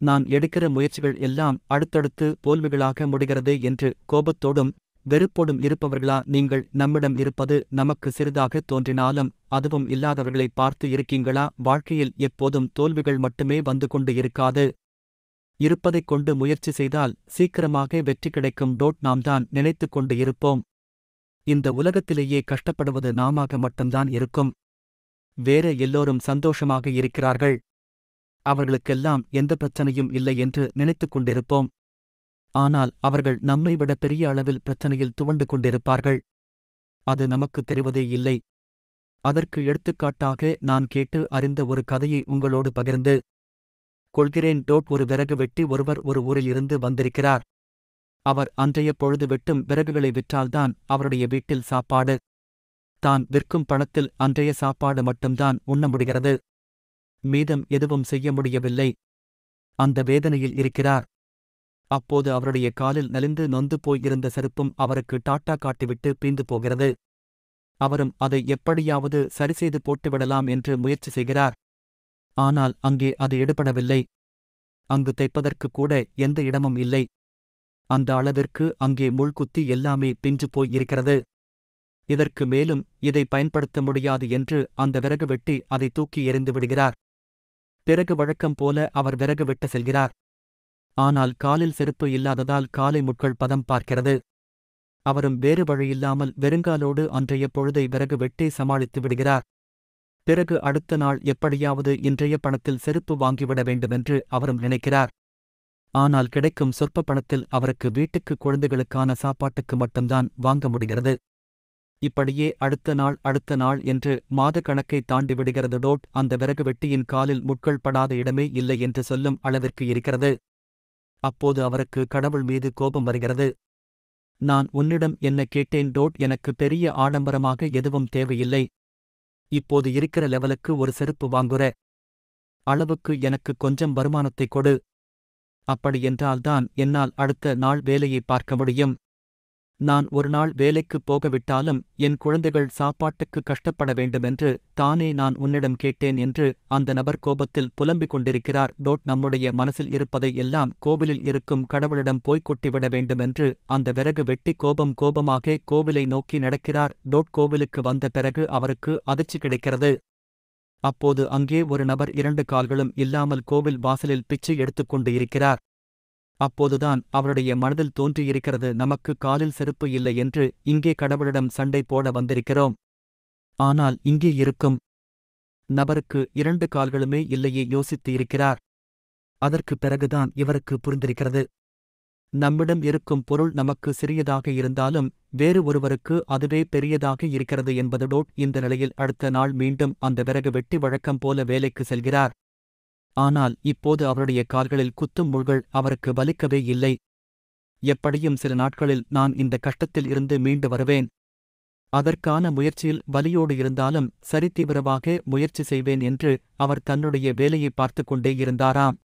நான் எடுக்கிற முயற்சிகள் எல்லாம் அடுத்தடுத்து தோல்விகளாக முடிகிறதே என்று கோபத்தோடும் வெறுப்போடும் இருப்பவர்களா நீங்கள்? நம்மிடம் இருப்பது நமக்கு சிறிதாக தோன்றினாலும் அதுவும் இல்லாதவர்களை பார்த்து இருக்கீங்களா? வாழ்க்கையில் எப்போதும் தோல்விகள் மட்டுமே வந்து கொண்டு இருக்காது. இருப்பதைக் கொண்டு முயற்சி செய்தால் சீக்கிரமாக வெற்றி கிடைக்கும். நாம்தான் நினைத்துக் கொண்டு இருப்போம். இந்த உலகத்திலேயே கஷ்டப்படுவது நாமாக மட்டும்தான் இருக்கும். வேற எல்லோரும் சந்தோஷமாக இருக்கிறார்கள். அவர்களுக்கெல்லாம் எந்த பிரச்சனையும் இல்லை என்று நினைத்துக் கொண்டிருப்போம். ஆனால் அவர்கள் நம்மை விட பெரிய அளவில் பிரச்சனையில் துவண்டு கொண்டிருப்பார்கள். அது நமக்கு தெரிவதே இல்லை. அதற்கு எடுத்துக்காட்டாக நான் கேட்டு அறிந்த ஒரு கதையை உங்களோடு பகிர்ந்து கொள்கிறேன். ஒரு விறகு வெட்டி ஒருவர் ஒரு ஊரில் இருந்து வந்திருக்கிறார். அவர் அன்றைய பொழுது வெட்டும் விறகுகளை விற்றால்தான் அவருடைய வீட்டில் சாப்பாடு. தான் விற்கும் பணத்தில் அன்றைய சாப்பாடு மட்டும்தான் உண்ண முடிகிறது. மீதம் எதுவும் செய்ய முடியவில்லை. அந்த வேதனையில் இருக்கிறார். அப்போது அவருடைய காலில் நலிந்து நொந்து போயிருந்த செருப்பும் அவருக்கு டாட்டா காட்டிவிட்டு பீந்து போகிறது. அவரும் அதை எப்படியாவது சரிசெய்து போட்டுவிடலாம் என்று முயற்சி செய்கிறார். ஆனால் அங்கே அது எடுபடவில்லை. அங்கு தைப்பதற்கு கூட எந்த இடமும் இல்லை. அந்த அளவிற்கு அங்கே முள்குத்தி எல்லாமே பிஞ்சு போய் இருக்கிறது. இதற்கு மேலும் இதை பயன்படுத்த முடியாது என்று அந்த விறகு வெட்டி அதை தூக்கி எறிந்து விடுகிறார். பிறகு வழக்கம் போல அவர் விறகு வெட்ட செல்கிறார். ஆனால் காலில் செருப்பு இல்லாததால் காலை முட்கள் பதம் பார்க்கிறது. அவரும் வேறு வழியில்லாமல் வெறுங்காலோடு அன்றைய பொழுதை விறகு வெட்டி சமாளித்து விடுகிறார். பிறகு அடுத்த நாள் எப்படியாவது இன்றைய பணத்தில் செருப்பு வாங்கிவிட வேண்டுமென்று அவரும் நினைக்கிறார். ஆனால் கிடைக்கும் சொற்ப பணத்தில் அவருக்கு வீட்டுக்கு குழந்தைகளுக்கான சாப்பாட்டுக்கு மட்டும்தான் வாங்க முடிகிறது. இப்படியே அடுத்த நாள் என்று மாத கணக்கை தாண்டி விடுகிறது. அந்த விறகு வெட்டியின் காலில் முட்கள் படாத இடமே இல்லை என்று சொல்லும் அளவிற்கு இருக்கிறது. அப்போது அவருக்கு கடவுள் மீது கோபம் வருகிறது. நான் உன்னிடம் என்ன கேட்டேன்? எனக்கு பெரிய ஆடம்பரமாக எதுவும் தேவையில்லை. இப்போது இருக்கிற லெவலுக்கு ஒரு செருப்பு வாங்குற அளவுக்கு எனக்கு கொஞ்சம் வருமானத்தை கொடு. அப்படியென்றால்தான் என்னால் அடுத்த நாள் வேலையை பார்க்க முடியும். நான் ஒரு நாள் வேலைக்குப் போகவிட்டாலும் என் குழந்தைகள் சாப்பாட்டுக்கு கஷ்டப்பட வேண்டுமென்று தானே நான் உன்னிடம் கேட்டேன் என்று அந்த நபர் கோபத்தில் புலம்பிக் கொண்டிருக்கிறார். நம்முடைய மனசில் இருப்பதை எல்லாம் கோவிலில் இருக்கும் கடவுளிடம் போய்க் கொட்டிவிட வேண்டுமென்று அந்த விறகு வெட்டி கோபமாக கோவிலை நோக்கி நடக்கிறார். கோவிலுக்கு வந்த பிறகு அவருக்கு அதிர்ச்சி கிடைக்கிறது. அப்போது அங்கே ஒரு நபர் 2 கால்களும் இல்லாமல் கோவில் வாசலில் பிச்சை எடுத்துக்கொண்டு இருக்கிறார். அப்போதுதான் அவருடைய மனதில் தோன்றியிருக்கிறது, நமக்கு காலில் செருப்பு இல்லை என்று இங்கே கடவுளிடம் சண்டை போட வந்திருக்கிறோம். ஆனால் இங்கே இருக்கும் நபருக்கு 2 கால்களுமே இல்லையே. யோசித்து இருக்கிறார். அதற்கு பிறகுதான் இவருக்கு புரிந்திருக்கிறது, நம்மிடம் இருக்கும் பொருள் நமக்கு சிறியதாக இருந்தாலும் வேறு ஒருவருக்கு அதுவே பெரியதாக இருக்கிறது என்பது. இந்த நிலையில் அடுத்த நாள் மீண்டும் அந்த விறகு வெட்டி வழக்கம் போல வேலைக்கு செல்கிறார். ஆனால் இப்போது அவருடைய கால்களில் குத்தும் முள்கள் அவருக்கு வலிக்கவே இல்லை. எப்படியும் சில நாட்களில் நான் இந்த கஷ்டத்தில் இருந்து மீண்டு வருவேன். அதற்கான முயற்சியில் வலியோடு இருந்தாலும் சரி, தீவிரமாக முயற்சி செய்வேன் என்று அவர் தன்னுடைய வேலையை பார்த்து கொண்டே இருந்தாராம்.